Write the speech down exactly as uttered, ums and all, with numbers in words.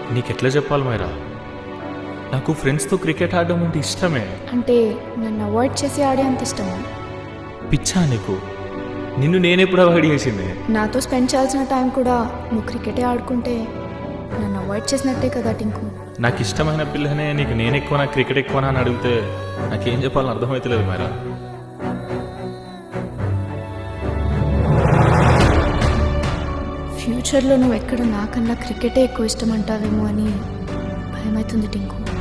నీకెట్లా చెప్పాలి మైరా, నాకు ఫ్రెండ్స్తో క్రికెట్ ఆడడం అంటే ఇష్టమే. అంటే నన్ను అవాయిడ్ చేసి ఆడే అంత ఇష్టమా? పిచ్చా నీకు? నిన్ను నేనెప్పుడు అవాయిడ్ చేసింది? నాతో స్పెండ్ చేయాల్సిన టైం కూడా నువ్వు క్రికెటే ఆడుకుంటే నన్ను అవాయిడ్ చేసినట్టే కదా టింకు. నాకు ఇష్టమైన పిల్లనే నీకు నేను ఎక్కువనా క్రికెట్ ఎక్కువనా అని అడిగితే నాకేం చెప్పాలని అర్థమవుతలేదు మైరా. ఫ్యూచర్లో నువ్వు ఎక్కడ నాకన్నా క్రికెటే ఎక్కువ ఇష్టం అంటావేమో అని భయమవుతుంది టింకు.